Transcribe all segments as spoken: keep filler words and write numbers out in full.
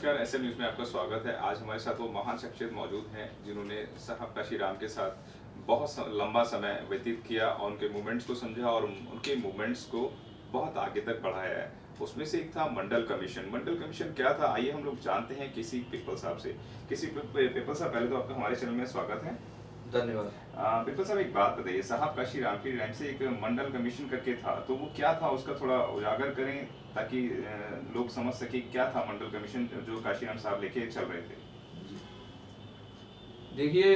नमस्कार, S M news में आपका स्वागत है। आज हमारे साथ वो महान शख्सियत मौजूद हैं जिन्होंने साहब काशी राम के साथ बहुत लंबा समय व्यतीत किया और उनके मूवमेंट्स को समझा और उनके मूवमेंट्स को बहुत आगे तक बढ़ाया है। उसमें से एक था मंडल कमीशन। मंडल कमीशन क्या था, आइए हम लोग जानते हैं किसी पीपल साहब से। किसी पीपल साहब, पहले तो आपका हमारे चैनल में स्वागत है। धन्यवाद। पीपल साहब, एक बात बताइए, साहब काशी राम के टाइम से एक मंडल कमीशन करके था, तो वो क्या था, उसका थोड़ा उजागर करें ताकि लोग समझ सके क्या था मंडल कमीशन जो काशी राम साहब लेके चल रहे थे। देखिए,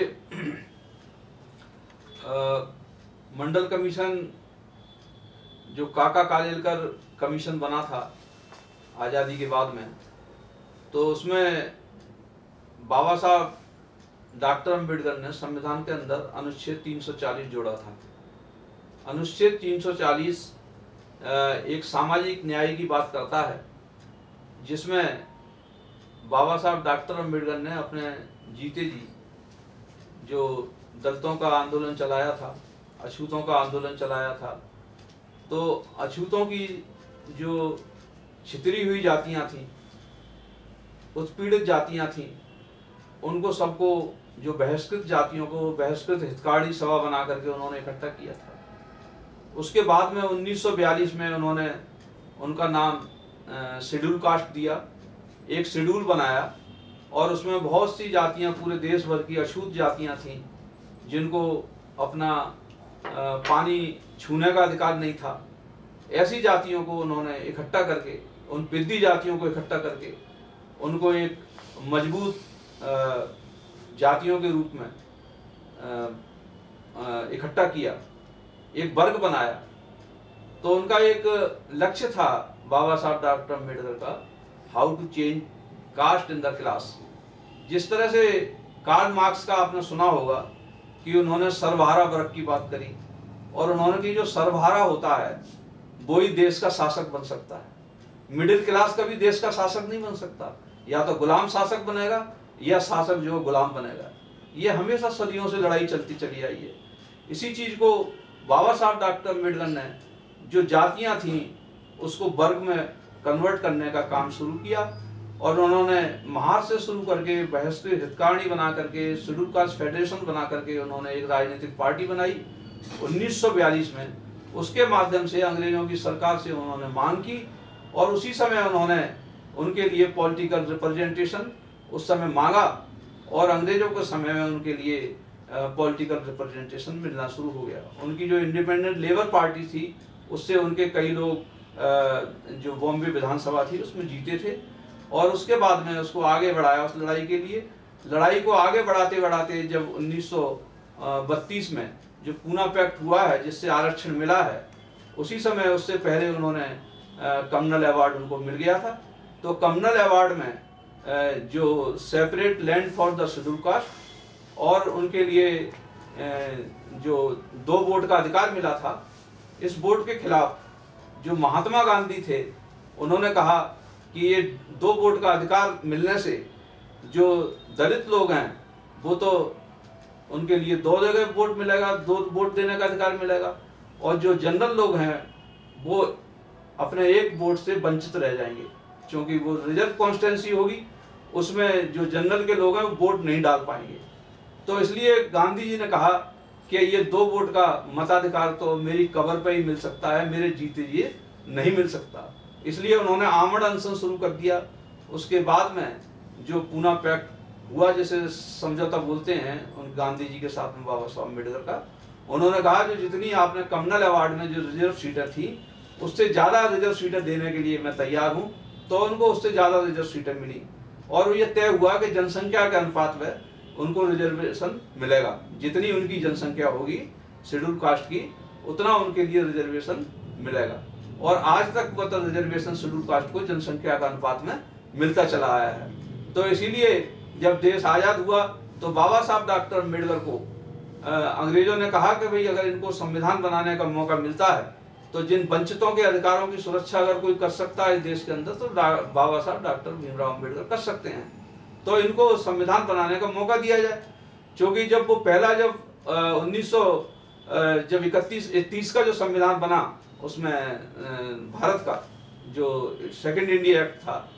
मंडल कमीशन जो काका कालेलकर कमीशन बना था आज़ादी के बाद में, तो उसमें बाबा साहब डॉक्टर अम्बेडकर ने संविधान के अंदर अनुच्छेद तीन सौ चालीस जोड़ा था। अनुच्छेद तीन सौ चालीस एक सामाजिक न्याय की बात करता है, जिसमें बाबा साहब डॉक्टर अम्बेडकर ने अपने जीते जी जो दलितों का आंदोलन चलाया था, अछूतों का आंदोलन चलाया था, तो अछूतों की जो छितरी हुई जातियां थीं, उत्पीड़ित जातियां थीं, उनको सबको, जो बहिष्कृत जातियों को बहिष्कृत हितकारी सभा बना करके उन्होंने इकट्ठा किया था। उसके बाद में उन्नीस सौ बयालीस में उन्होंने उनका नाम शेड्यूल कास्ट दिया, एक शेड्यूल बनाया और उसमें बहुत सी जातियां, पूरे देश भर की अछूत जातियां थीं जिनको अपना पानी छूने का अधिकार नहीं था। ऐसी जातियों को उन्होंने इकट्ठा करके, उन पिद्दी जातियों को इकट्ठा करके उनको एक मजबूत जातियों के रूप में इकट्ठा किया, एक वर्ग बनाया। तो उनका एक लक्ष्य था बाबा साहब डॉक्टर अम्बेडकर का, how to change caste in the class. जिस तरह से कार्ल मार्क्स का आपने सुना होगा कि उन्होंने सर्वहारा वर्ग की बात करी और उन्होंने की जो सर्वहारा होता है वो ही देश का शासक बन सकता है। मिडिल क्लास कभी देश का शासक नहीं बन सकता, या तो गुलाम शासक बनेगा या शासक जो गुलाम बनेगा। ये हमेशा सदियों से लड़ाई चलती चली आई है। इसी चीज को बाबा साहब डॉक्टर अम्बेडकर ने जो जातियां थीं उसको वर्ग में कन्वर्ट करने का काम शुरू किया और उन्होंने महार से शुरू करके बहिष्कृत हितकारणी बना करके, शेड्यूल कास्ट फेडरेशन बना करके उन्होंने एक राजनीतिक पार्टी बनाई उन्नीस सौ बयालीस में। उसके माध्यम से अंग्रेजों की सरकार से उन्होंने मांग की और उसी समय उन्होंने उनके लिए पॉलिटिकल रिप्रेजेंटेशन उस समय मांगा और अंग्रेजों के समय में उनके लिए पॉलिटिकल रिप्रेजेंटेशन मिलना शुरू हो गया। उनकी जो इंडिपेंडेंट लेबर पार्टी थी उससे उनके कई लोग uh, जो बॉम्बे विधानसभा थी उसमें जीते थे और उसके बाद में उसको आगे बढ़ाया उस लड़ाई के लिए। लड़ाई को आगे बढ़ाते बढ़ाते जब उन्नीस सौ बत्तीस में जो पूना पैक्ट हुआ है जिससे आरक्षण मिला है, उसी समय उससे पहले उन्होंने कम्युनल अवार्ड उनको मिल गया था। तो कम्युनल अवार्ड में जो separate land for the schedule caste और उनके लिए जो दो वोट का अधिकार मिला था, इस वोट के खिलाफ जो महात्मा गांधी थे उन्होंने कहा कि ये दो वोट का अधिकार मिलने से जो दलित लोग हैं वो तो उनके लिए दो जगह वोट मिलेगा, दो वोट देने का अधिकार मिलेगा, और जो जनरल लोग हैं वो अपने एक वोट से वंचित रह जाएंगे क्योंकि वो रिजर्व कॉन्स्टिट्यूंसी होगी, उसमें जो जनरल के लोग हैं वो वोट नहीं डाल पाएंगे। तो इसलिए गांधी जी ने कहा कि ये दो वोट का मताधिकार तो मेरी कब्र पे ही मिल सकता है, मेरे जीते जी नहीं मिल सकता। इसलिए उन्होंने आमरण अनशन शुरू कर दिया। उसके बाद में जो पूना पैक्ट हुआ, जैसे समझौता बोलते हैं उन गांधी जी के साथ में बाबा साहब अम्बेडकर का, उन्होंने कहा जो जितनी आपने कम्युनल अवार्ड में जो रिजर्व सीटें थी उससे ज्यादा रिजर्व सीटें देने के लिए मैं तैयार हूँ। तो उनको उससे ज्यादा रिजर्व सीटें मिली और ये तय हुआ कि जनसंख्या के अनुपात में उनको रिजर्वेशन मिलेगा। जितनी उनकी जनसंख्या होगी शेड्यूल कास्ट की उतना उनके लिए रिजर्वेशन मिलेगा और आज तक मतलब रिजर्वेशन शेड्यूल कास्ट को जनसंख्या के अनुपात में मिलता चला आया है। तो इसीलिए जब देश आजाद हुआ तो बाबा साहब डॉक्टर अम्बेडकर को अंग्रेजों ने कहा कि भाई अगर इनको संविधान बनाने का मौका मिलता है तो जिन वंचितों के अधिकारों की सुरक्षा अगर कोई कर सकता है इस देश के अंदर तो बाबा साहब डॉक्टर भीमराव अम्बेडकर कर सकते हैं, तो इनको संविधान बनाने का मौका दिया जाए। क्योंकि जब वो पहला जब उन्नीस सौ जब इकतीस तीस का जो संविधान बना उसमें भारत का जो सेकेंड इंडिया एक्ट था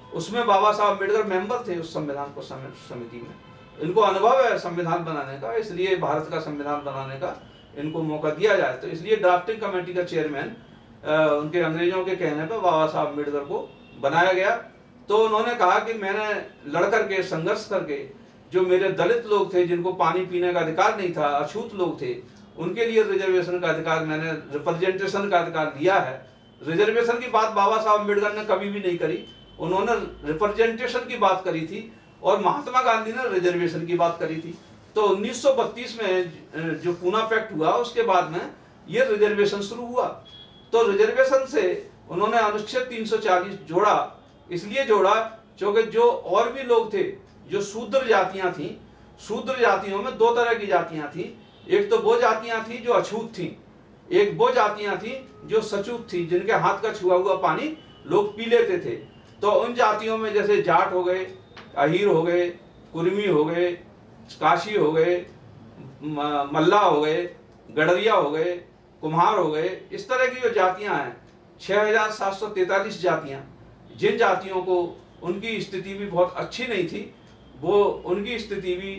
उसमें बाबा साहब अम्बेडकर मेंबर थे उस संविधान को समिति में। इनको अनुभव है संविधान बनाने का, इसलिए भारत का संविधान बनाने का इनको मौका दिया जाए। तो इसलिए ड्राफ्टिंग कमेटी का चेयरमैन उनके अंग्रेजों के कहने पर बाबा साहब अम्बेडकर को बनाया गया। तो उन्होंने कहा कि मैंने लड़ करके संघर्ष करके जो मेरे दलित लोग थे, जिनको पानी पीने का अधिकार नहीं था, अछूत लोग थे, उनके लिए रिजर्वेशन का अधिकार, मैंने रिप्रेजेंटेशन का अधिकार लिया है। रिजर्वेशन की बात बाबा साहब अम्बेडकर ने कभी भी नहीं करी, उन्होंने रिप्रेजेंटेशन की बात करी थी और महात्मा गांधी ने रिजर्वेशन की बात करी थी। तो उन्नीस सौ बत्तीस में जो पूना पैक्ट हुआ उसके बाद में ये रिजर्वेशन शुरू हुआ। तो रिजर्वेशन से उन्होंने अनुच्छेद तीन सौ चालीस जोड़ा, इसलिए जोड़ा क्योंकि जो और भी लोग थे जो शूद्र जातियां थी, शूद्र जातियों में दो तरह की जातियां थी। एक तो वो जातियां थी जो अछूत थी, एक वो जातियां थी जो सचूत थी, जिनके हाथ का छुआ हुआ पानी लोग पी लेते थे। तो उन जातियों में जैसे जाट हो गए, अहीर हो गए, कुर्मी हो गए, काशी हो गए, मल्ला हो गए, गडरिया हो गए, कुम्हार हो गए, इस तरह की जो जातियां हैं, छह हजार सात सौ तैतालीस जातियां, जिन जातियों को उनकी स्थिति भी बहुत अच्छी नहीं थी, वो उनकी स्थिति भी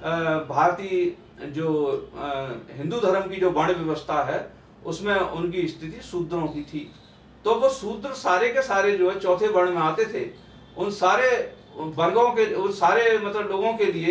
भारतीय जो हिंदू धर्म की जो वर्ण व्यवस्था है उसमें उनकी स्थिति शूद्रों की थी। तो वो शूद्र सारे के सारे जो है चौथे वर्ण में आते थे। उन सारे वर्गों के, उन सारे मतलब लोगों के लिए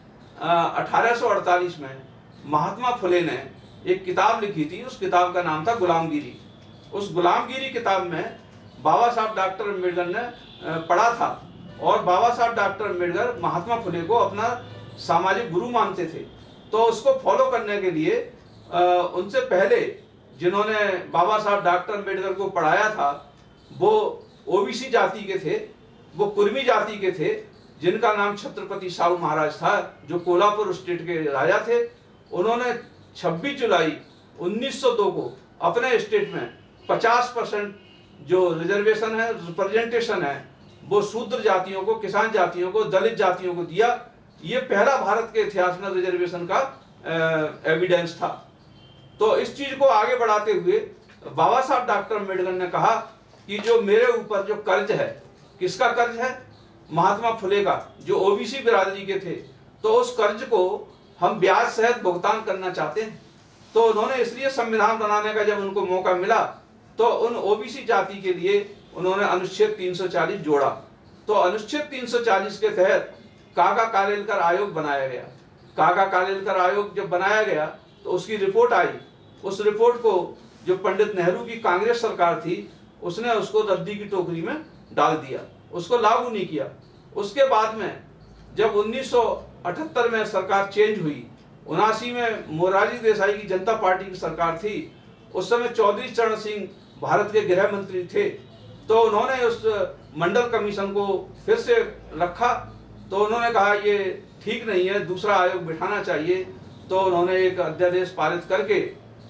अठारह सौ अड़तालीस में महात्मा फुले ने एक किताब लिखी थी। उस किताब का नाम था गुलामगिरी। उस गुलामगिरी किताब में बाबा साहब डॉक्टर अम्बेडकर ने पढ़ा था और बाबा साहब डॉक्टर अम्बेडकर महात्मा फुले को अपना सामाजिक गुरु मानते थे। तो उसको फॉलो करने के लिए उनसे पहले जिन्होंने बाबा साहब डॉक्टर अम्बेडकर को पढ़ाया था वो ओबीसी जाति के थे, वो कुर्मी जाति के थे, जिनका नाम छत्रपति साहू महाराज था, जो कोल्हापुर स्टेट के राजा थे। उन्होंने छब्बीस जुलाई उन्नीस सौ दो को अपने स्टेट में पचास परसेंट जो रिजर्वेशन है, रिप्रेजेंटेशन है, वो शूद्र जातियों को, किसान जातियों को, दलित जातियों को दिया। ये पहला भारत के इतिहास में रिजर्वेशन का एविडेंस था। तो इस चीज को आगे बढ़ाते हुए बाबा साहब डॉक्टर अम्बेडकर ने कहा कि जो मेरे ऊपर जो कर्ज है, किसका कर्ज है? महात्मा फुले का, जो ओबीसी बिरादरी के थे। तो उस कर्ज को हम ब्याज सहित भुगतान करना चाहते हैं। तो उन्होंने इसलिए संविधान बनाने का जब उनको मौका मिला तो उन ओबीसी जाति के लिए उन्होंने अनुच्छेद तीन सौ चालीस जोड़ा। तो अनुच्छेद तीन सौ चालीस के तहत काका कालेलकर आयोग बनाया गया। काका कालेलकर आयोग जब बनाया गया तो उसकी रिपोर्ट आई। उस रिपोर्ट को जो पंडित नेहरू की कांग्रेस सरकार थी उसने उसको रद्दी की टोकरी में डाल दिया, उसको लागू नहीं किया। उसके बाद में जब उन्नीस सौ अठहत्तर में सरकार चेंज हुई, उनासी में मोरारजी देसाई की जनता पार्टी की सरकार थी, उस समय चौधरी चरण सिंह भारत के गृह मंत्री थे। तो उन्होंने उस मंडल कमीशन को फिर से रखा। तो उन्होंने कहा ये ठीक नहीं है, दूसरा आयोग बिठाना चाहिए। तो उन्होंने एक अध्यादेश पारित करके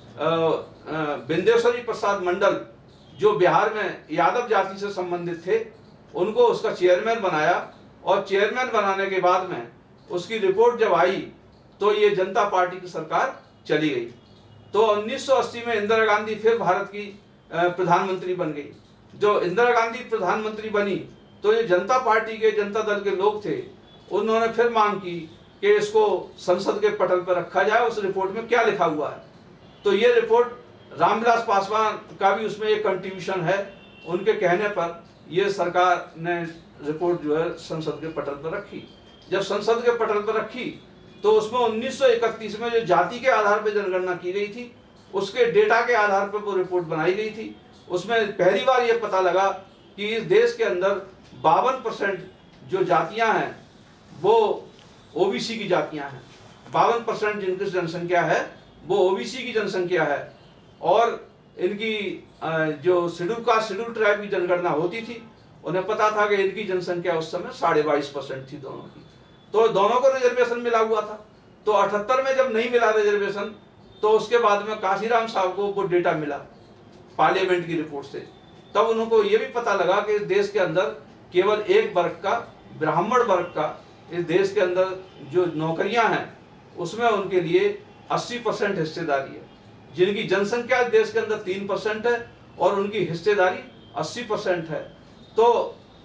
विंध्येश्वरी प्रसाद मंडल, जो बिहार में यादव जाति से संबंधित थे, उनको उसका चेयरमैन बनाया। और चेयरमैन बनाने के बाद में उसकी रिपोर्ट जब आई तो ये जनता पार्टी की सरकार चली गई। तो उन्नीस सौ अस्सी में इंदिरा गांधी फिर भारत की प्रधानमंत्री बन गई। जो इंदिरा गांधी प्रधानमंत्री बनी तो ये जनता पार्टी के, जनता दल के लोग थे, उन्होंने फिर मांग की कि इसको संसद के पटल पर रखा जाए। उस रिपोर्ट में क्या लिखा हुआ है? तो ये रिपोर्ट रामविलास पासवान का भी उसमें एक कंट्रीब्यूशन है। उनके कहने पर ये सरकार ने रिपोर्ट जो है संसद के पटल पर रखी। जब संसद के पटल पर रखी तो उसमें उन्नीस सौ इकतीस में जो जाति के आधार पर जनगणना की गई थी उसके डेटा के आधार पर वो रिपोर्ट बनाई गई थी। उसमें पहली बार ये पता लगा कि इस देश के अंदर बावन परसेंट जो जातियां हैं वो ओबीसी की जातियां हैं। बावन परसेंट जिनकी जनसंख्या है वो ओबीसी की जनसंख्या है। और इनकी जो शेड्यूल कास्ट, शेड्यूल ट्राइब की जनगणना होती थी, उन्हें पता था कि इनकी जनसंख्या उस समय साढ़े बाईस परसेंट थी दोनों की। तो दोनों को रिजर्वेशन मिला हुआ था। तो अठहत्तर में जब नहीं मिला रिजर्वेशन तो उसके बाद में काशीराम साहब को वो डेटा मिला पार्लियामेंट की रिपोर्ट से। तब उनको ये भी पता लगा कि इस देश के अंदर केवल एक वर्ग का, ब्राह्मण वर्ग का, इस देश के अंदर जो नौकरियां हैं उसमें उनके लिए अस्सी परसेंट हिस्सेदारी है। जिनकी जनसंख्या देश के अंदर तीन परसेंट है और उनकी हिस्सेदारी अस्सी परसेंट है। तो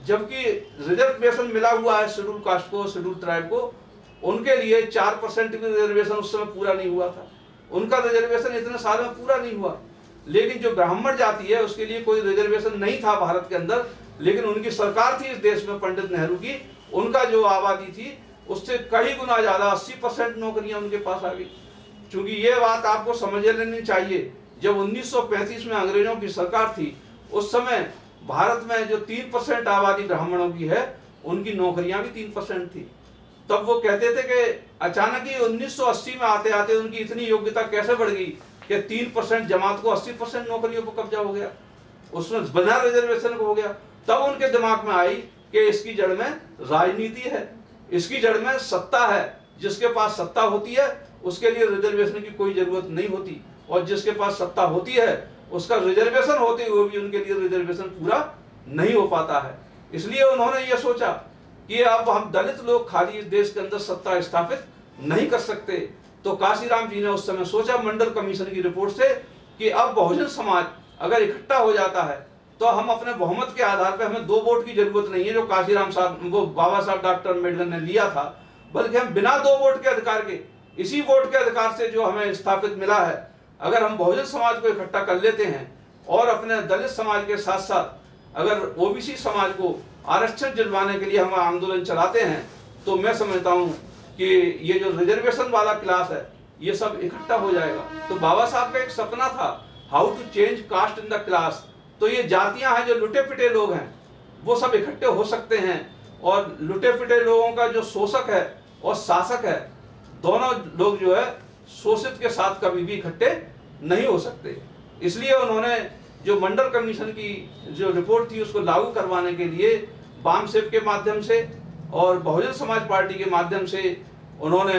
जबकि रिजर्वेशन मिला हुआ है शेड्यूल कास्ट को, शेड्यूल ट्राइब को, उनके लिए चार परसेंट भी रिजर्वेशन उस समय पूरा नहीं हुआ था। उनका रिजर्वेशन इतने साल में पूरा नहीं हुआ। लेकिन जो ब्राह्मण जाति है उसके लिए कोई रिजर्वेशन नहीं था भारत के अंदर, लेकिन उनकी सरकार थी इस देश में पंडित नेहरू की, उनका जो आबादी थी उससे कई गुना ज्यादा अस्सी परसेंट नौकरियां उनके पास आ गई। क्योंकि ये बात आपको समझ लेनी चाहिए, जब उन्नीस सौ पैंतीस में अंग्रेजों की सरकार थी उस समय भारत में जो तीन परसेंट आबादी ब्राह्मणों की है उनकी नौकरियां भी तीन परसेंट थी। तब वो कहते थे कि अचानक ही उन्नीस सौ अस्सी में आते आते उनकी इतनी योग्यता कैसे बढ़ गई कि तीन परसेंट जमात को अस्सी परसेंट नौकरियों पर कब्जा हो गया, उसमें बिना रिजर्वेशन को हो गया। तब उनके दिमाग में आई कि इसकी जड़ में राजनीति है, इसकी जड़ में सत्ता है। जिसके पास सत्ता होती है उसके लिए रिजर्वेशन की कोई जरूरत नहीं होती, और जिसके पास सत्ता होती है उसका रिजर्वेशन होते हुए भी उनके लिए रिजर्वेशन पूरा नहीं हो पाता है। इसलिए उन्होंने ये सोचा कि अब हम दलित लोग खाली इस देश के अंदर सत्ता स्थापित नहीं कर सकते। तो काशीराम जी ने उस समय सोचा मंडल कमीशन की रिपोर्ट से कि अब बहुजन समाज अगर इकट्ठा हो जाता है तो हम अपने बहुमत के आधार पर, हमें दो वोट की जरूरत नहीं है जो काशीराम साहब वो बाबा साहब डॉक्टर अम्बेडकर ने लिया था, बल्कि हम बिना दो वोट के अधिकार के, इसी वोट के अधिकार से जो हमें स्थापित मिला है, अगर हम बहुजन समाज को इकट्ठा कर लेते हैं और अपने दलित समाज के साथ साथ अगर ओबीसी समाज को आरक्षण दिलवाने के लिए हम आंदोलन चलाते हैं, तो मैं समझता हूं कि ये जो रिजर्वेशन वाला क्लास है ये सब इकट्ठा हो जाएगा। तो बाबा साहब का एक सपना था how to change caste in the class. तो ये जातियां हैं, जो लुटे पिटे लोग हैं, वो सब इकट्ठे हो सकते हैं, और लुटे पिटे लोगों का जो शोषक है और शासक है, दोनों लोग जो है शोषित के साथ कभी भी इकट्ठे नहीं हो सकते। इसलिए उन्होंने जो मंडल कमीशन की जो रिपोर्ट थी उसको लागू करवाने के लिए वाम सेव के माध्यम से और बहुजन समाज पार्टी के माध्यम से उन्होंने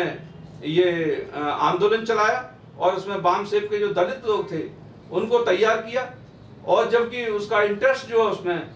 ये आंदोलन चलाया, और उसमें वाम सेव के जो दलित लोग थे उनको तैयार किया। और जबकि उसका इंटरेस्ट जो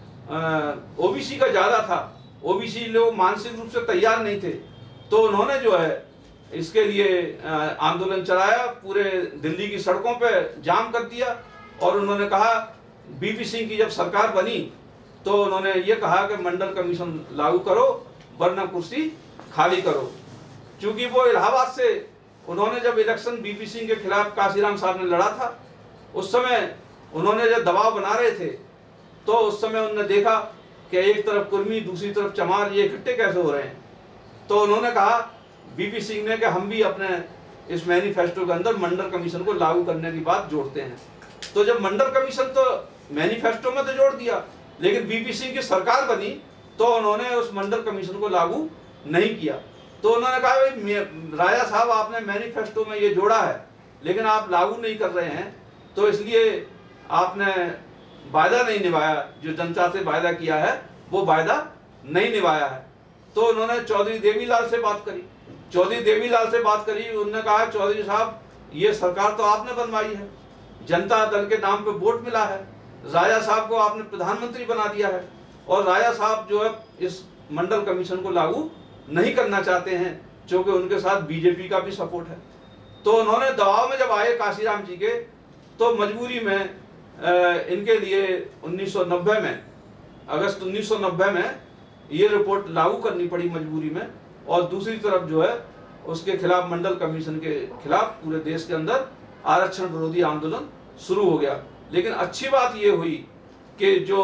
उसमें ओबीसी का ज्यादा था, ओबीसी लोग मानसिक रूप से तैयार नहीं थे, तो उन्होंने जो है इसके लिए आंदोलन चलाया, पूरे दिल्ली की सड़कों पे जाम कर दिया। और उन्होंने कहा, बीपी सिंह की जब सरकार बनी तो उन्होंने ये कहा कि मंडल कमीशन लागू करो वरना कुर्सी खाली करो। क्योंकि वो इलाहाबाद से उन्होंने जब इलेक्शन बीपी सिंह के खिलाफ काशीराम साहब ने लड़ा था, उस समय उन्होंने जब दबाव बना रहे थे तो उस समय उन्होंने देखा कि एक तरफ कुर्मी दूसरी तरफ चमार, ये इकट्ठे कैसे हो रहे हैं। तो उन्होंने कहा बीपी सिंह ने कि हम भी अपने इस मैनिफेस्टो के अंदर मंडल कमीशन को लागू करने की बात जोड़ते हैं। तो जब मंडल कमीशन तो मैनिफेस्टो में तो जोड़ दिया, लेकिन बीपी सिंह की सरकार बनी तो उन्होंने उस मंडल कमीशन को लागू नहीं किया। तो उन्होंने कहा, भाई राजा साहब आपने मैनिफेस्टो में ये जोड़ा है लेकिन आप लागू नहीं कर रहे हैं, तो इसलिए आपने वायदा नहीं निभाया, जो जनता से वायदा किया है वो वायदा नहीं निभाया है। तो उन्होंने चौधरी देवीलाल से बात करी, चौधरी देवीलाल से बात करी उन्होंने कहा, चौधरी साहब ये सरकार तो आपने बनवाई है, जनता दल के नाम पे वोट मिला है, राजा साहब को आपने प्रधानमंत्री बना दिया है, और राजा साहब जो है इस मंडल कमीशन को लागू नहीं करना चाहते हैं क्योंकि उनके साथ बीजेपी का भी सपोर्ट है। तो उन्होंने दबाव में जब आए काशीराम जी के, तो मजबूरी में इनके लिए उन्नीस सौ नब्बे में, अगस्त उन्नीस सौ नब्बे में ये रिपोर्ट लागू करनी पड़ी मजबूरी में। और दूसरी तरफ जो है उसके खिलाफ, मंडल कमीशन के खिलाफ पूरे देश के अंदर आरक्षण विरोधी आंदोलन शुरू हो गया। लेकिन अच्छी बात ये हुई कि जो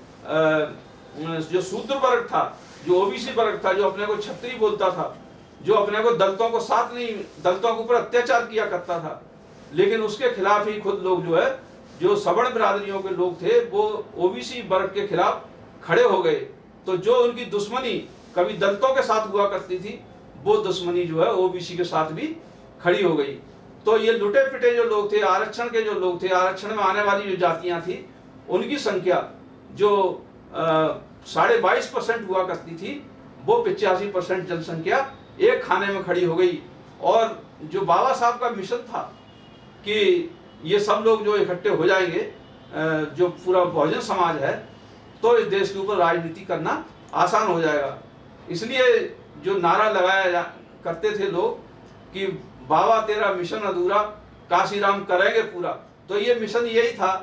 जो शूद्र वर्ग था, जो ओबीसी वर्ग था, जो अपने को क्षत्रिय बोलता था, जो अपने को दलितों को साथ नहीं, दलितों के ऊपर अत्याचार किया करता था, लेकिन उसके खिलाफ ही खुद लोग जो है, जो सवर्ण बिरादरियों के लोग थे, वो ओबीसी वर्ग के खिलाफ खड़े हो गए। तो जो उनकी दुश्मनी कभी दलितों के साथ हुआ करती थी, वो दुश्मनी जो है ओबीसी के साथ भी खड़ी हो गई। तो ये लुटे पिटे जो लोग थे, आरक्षण के जो लोग थे, आरक्षण में आने वाली जो जातियां थी, उनकी संख्या जो साढ़े बाईस परसेंट हुआ करती थी, वो पिचासी परसेंट जनसंख्या एक खाने में खड़ी हो गई। और जो बाबा साहब का मिशन था कि ये सब लोग जो इकट्ठे हो जाएंगे, जो पूरा बहुजन समाज है, तो इस देश के ऊपर राजनीति करना आसान हो जाएगा। इसलिए जो नारा लगाया करते थे लोग कि बाबा तेरा मिशन अधूरा, काशीराम करेंगे पूरा, तो ये मिशन यही था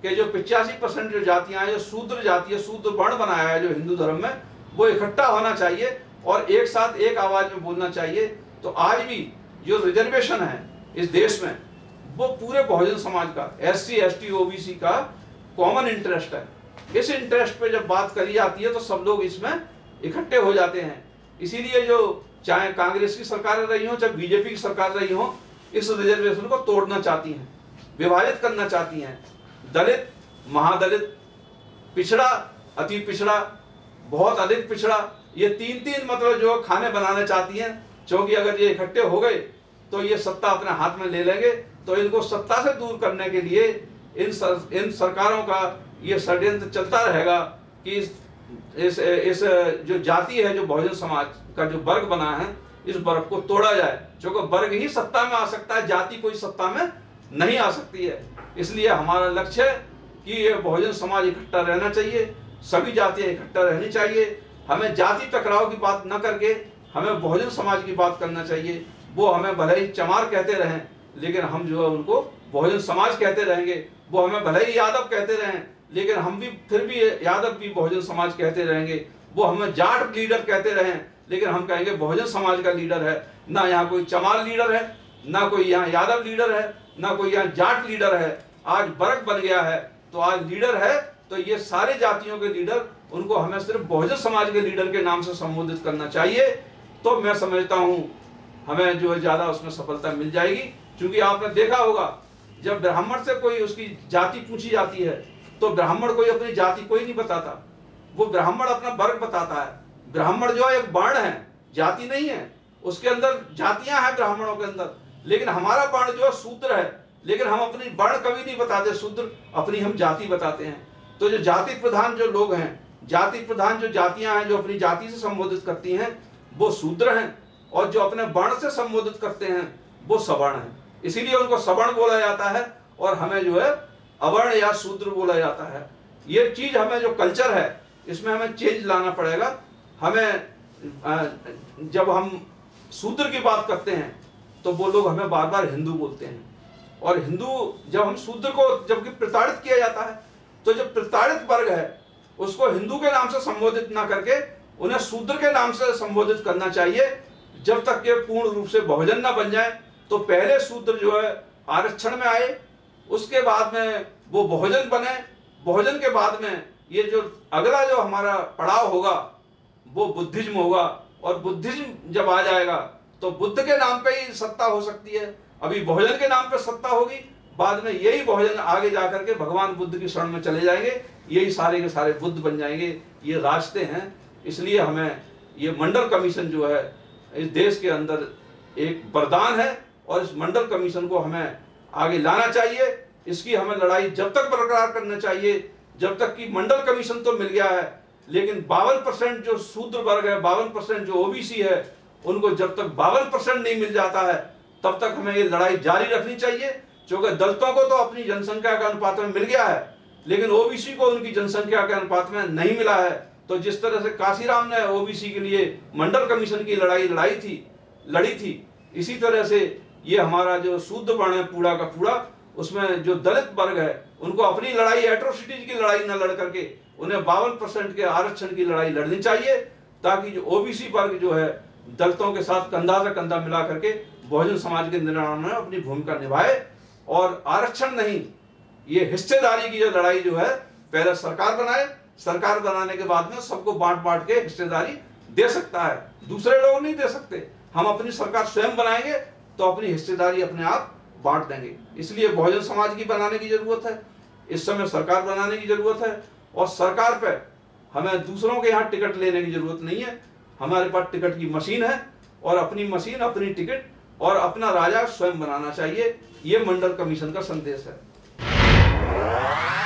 कि जो पिचासी परसेंट जो जातियां हैं, जो शूद्र जाति है, शूद्र वर्ण बनाया है जो हिंदू धर्म में, वो इकट्ठा होना चाहिए और एक साथ एक आवाज में बोलना चाहिए। तो आज भी जो रिजर्वेशन है इस देश में, वो पूरे बहुजन समाज का, S C S T O B C का कॉमन इंटरेस्ट है। इस इंटरेस्ट पे जब बात करी जाती है तो सब लोग इसमें इकट्ठे हो जाते हैं। इसीलिए जो चाहे कांग्रेस की सरकारें रही हो, चाहे बीजेपी की सरकार रही हो, इस रिजर्वेशन को तोड़ना चाहती हैं, विभाजित करना चाहती हैं। दलित, महादलित, पिछड़ा, अति पिछड़ा, बहुत अधिक पिछड़ा, ये तीन तीन मतलब जो खाने बनाना चाहती हैं, क्योंकि अगर ये इकट्ठे हो गए तो ये सत्ता अपने हाथ में ले लेंगे। तो इनको सत्ता से दूर करने के लिए इन सर, इन सरकारों का ये षड्यंत्र चलता रहेगा कि इस, इस इस जो जाति है, जो बहुजन समाज का जो वर्ग बना है, इस वर्ग को तोड़ा जाए, क्योंकि वर्ग ही सत्ता में आ सकता है, जाति कोई सत्ता में नहीं आ सकती है। इसलिए हमारा लक्ष्य है कि ये बहुजन समाज इकट्ठा रहना चाहिए, सभी जातियां इकट्ठा रहनी चाहिए। हमें जाति टकराव की बात न करके हमें बहुजन समाज की बात करना चाहिए। वो हमें भले ही चमार कहते रहें, लेकिन हम जो है उनको बहुजन समाज कहते रहेंगे। वो हमें भले ही यादव कहते रहें, लेकिन हम भी फिर भी यादव भी बहुजन समाज कहते रहेंगे। वो हमें जाट लीडर कहते रहें, लेकिन हम कहेंगे बहुजन समाज का लीडर है। ना यहाँ कोई चमार लीडर है, ना कोई यहाँ यादव लीडर है, ना कोई यहाँ जाट लीडर है। आज वर्ग बन गया है, तो आज लीडर है तो ये सारे जातियों के लीडर, उनको हमें सिर्फ बहुजन समाज के लीडर के नाम से संबोधित करना चाहिए। तो मैं समझता हूँ हमें जो है ज्यादा उसमें सफलता मिल जाएगी। क्योंकि आपने देखा होगा, जब ब्राह्मण से कोई उसकी जाति पूछी जाती है तो ब्राह्मण कोई अपनी जाति कोई नहीं बताता, वो ब्राह्मण अपना वर्ग बताता है। ब्राह्मण जो है एक वर्ण है, जाति नहीं है। उसके अंदर जातियां हैं ब्राह्मणों के अंदर, लेकिन हमारा वर्ण जो है शूद्र है, लेकिन हम अपनी वर्ण कभी नहीं बताते शूद्र, अपनी हम जाति बताते हैं। तो जो जाति प्रधान जो लोग हैं, जाति प्रधान जो जातियां हैं जो अपनी जाति से संबोधित करती हैं, वो शूद्र हैं, और जो अपने वर्ण से संबोधित करते हैं वो सवर्ण हैं। इसीलिए उनको सवर्ण बोला जाता है और हमें जो है अवर्ण या शूद्र बोला जाता है। ये चीज हमें जो कल्चर है इसमें हमें चेंज लाना पड़ेगा। हमें जब हम शूद्र की बात करते हैं तो वो लोग हमें बार बार हिंदू बोलते हैं, और हिंदू जब हम शूद्र को जबकि प्रताड़ित किया जाता है, तो जो प्रताड़ित वर्ग है उसको हिंदू के नाम से संबोधित ना करके उन्हें शूद्र के नाम से संबोधित करना चाहिए। जब तक ये पूर्ण रूप से बहुजन ना बन जाए, तो पहले शूद्र जो है आरक्षण में आए, उसके बाद में वो बहुजन बने, बहुजन के बाद में ये जो अगला जो हमारा पड़ाव होगा वो बुद्धिज्म होगा, और बुद्धिज्म जब आ जाएगा तो बुद्ध के नाम पे ही सत्ता हो सकती है। अभी बहुजन के नाम पे सत्ता होगी, बाद में यही बहुजन आगे जाकर के भगवान बुद्ध की शरण में चले जाएंगे, यही सारे के सारे बुद्ध बन जाएंगे। ये रास्ते हैं। इसलिए हमें ये मंडल कमीशन जो है इस देश के अंदर एक वरदान है, और इस मंडल कमीशन को हमें आगे लाना चाहिए। इसकी हमें लड़ाई जब तक बरकरार करना चाहिए जब तक कि मंडल कमीशन तो मिल गया है, लेकिन बावन परसेंट जो शूद्र वर्ग है, बावन परसेंट जो ओबीसी है, उनको जब तक बावन परसेंट नहीं मिल जाता है तब तक हमें ये लड़ाई जारी रखनी चाहिए। क्योंकि दलितों को तो अपनी जनसंख्या के अनुपात में मिल गया है, लेकिन ओबीसी को उनकी जनसंख्या के अनुपात में नहीं मिला है। तो जिस तरह से काशीराम ने ओबीसी के लिए मंडल कमीशन की लड़ाई लड़ाई थी लड़ी थी, इसी तरह से ये हमारा जो शूद्र वर्ण है पूरा का पूरा, उसमें जो दलित वर्ग है उनको अपनी लड़ाई एट्रोसिटीज की लड़ाई न लड़ करके उन्हें बावन परसेंट के आरक्षण की लड़ाई लड़नी चाहिए, ताकि जो ओबीसी वर्ग जो है दलितों के साथ कंधा से कंधा मिला करके बहुजन समाज के निर्माण में अपनी भूमिका निभाए। और आरक्षण नहीं, ये हिस्सेदारी की जो लड़ाई जो है पहले सरकार बनाए, सरकार बनाने के बाद में सबको बांट बांट के हिस्सेदारी दे सकता है, दूसरे लोग नहीं दे सकते। हम अपनी सरकार स्वयं बनाएंगे तो अपनी हिस्सेदारी अपने आप बांट देंगे। इसलिए बहुजन समाज की बनाने की जरूरत है, इस समय सरकार बनाने की जरूरत है, और सरकार पे हमें दूसरों के यहाँ टिकट लेने की जरूरत नहीं है। हमारे पास टिकट की मशीन है, और अपनी मशीन, अपनी टिकट और अपना राजा स्वयं बनाना चाहिए। ये मंडल कमीशन का संदेश है।